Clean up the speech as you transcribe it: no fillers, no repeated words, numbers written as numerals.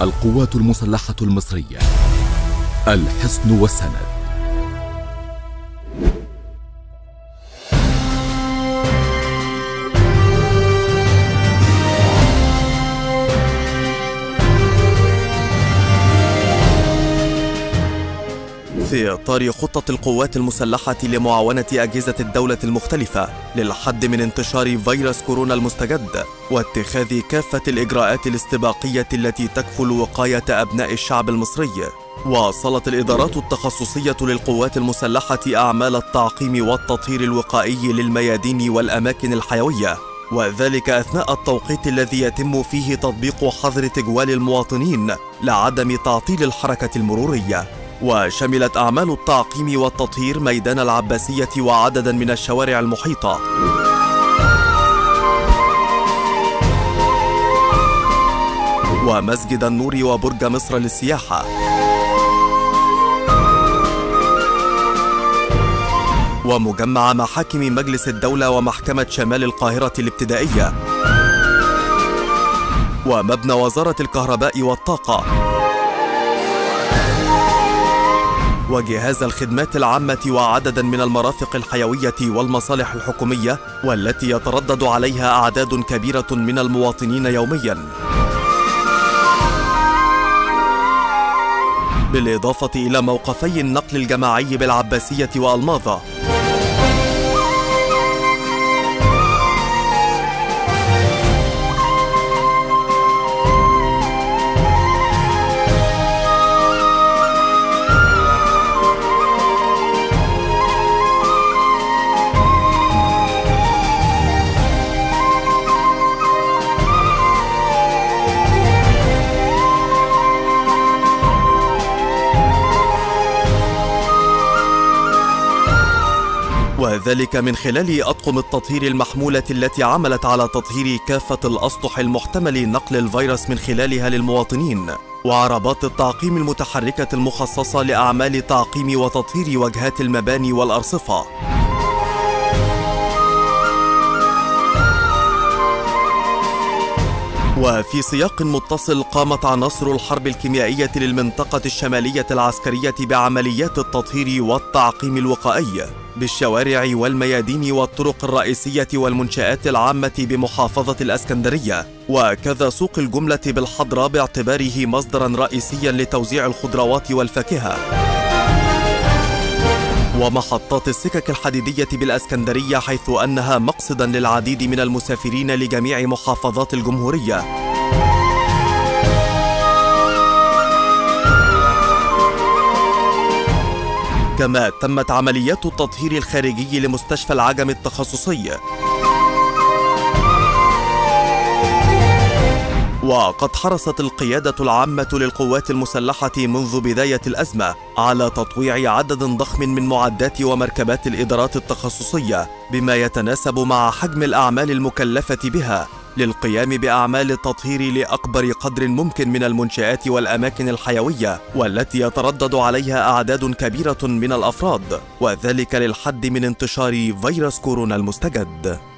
القوات المسلحة المصرية، الحصن والسند. في إطار خطة القوات المسلحة لمعاونة أجهزة الدولة المختلفة للحد من انتشار فيروس كورونا المستجد واتخاذ كافة الإجراءات الاستباقية التي تكفل وقاية أبناء الشعب المصري، واصلت الإدارات التخصصية للقوات المسلحة أعمال التعقيم والتطهير الوقائي للميادين والأماكن الحيوية، وذلك أثناء التوقيت الذي يتم فيه تطبيق حظر تجوال المواطنين لعدم تعطيل الحركة المرورية. وشملت أعمال التعقيم والتطهير ميدان العباسية وعددا من الشوارع المحيطة، ومسجد النور وبرج مصر للسياحة، ومجمع محاكم مجلس الدولة ومحكمة شمال القاهرة الابتدائية، ومبنى وزارة الكهرباء والطاقة، وجهاز الخدمات العامة وعددا من المرافق الحيوية والمصالح الحكومية والتي يتردد عليها أعداد كبيرة من المواطنين يوميا، بالإضافة إلى موقفي النقل الجماعي بالعباسية وألماظة، وذلك من خلال أطقم التطهير المحمولة التي عملت على تطهير كافة الأسطح المحتمل نقل الفيروس من خلالها للمواطنين، وعربات التعقيم المتحركة المخصصة لأعمال تعقيم وتطهير واجهات المباني والأرصفة. وفي سياق متصل قامت عناصر الحرب الكيميائية للمنطقة الشمالية العسكرية بعمليات التطهير والتعقيم الوقائي بالشوارع والميادين والطرق الرئيسية والمنشآت العامة بمحافظة الإسكندرية، وكذا سوق الجملة بالحضرة باعتباره مصدرا رئيسيا لتوزيع الخضروات والفاكهة، ومحطات السكك الحديدية بالإسكندرية حيث أنها مقصدا للعديد من المسافرين لجميع محافظات الجمهورية. كما تمت عمليات التطهير الخارجي لمستشفى العجم التخصصي، وقد حرصت القيادة العامة للقوات المسلحة منذ بداية الأزمة على تطويع عدد ضخم من معدات ومركبات الإدارات التخصصية بما يتناسب مع حجم الأعمال المكلفة بها للقيام بأعمال التطهير لأكبر قدر ممكن من المنشآت والأماكن الحيوية والتي يتردد عليها أعداد كبيرة من الأفراد، وذلك للحد من انتشار فيروس كورونا المستجد.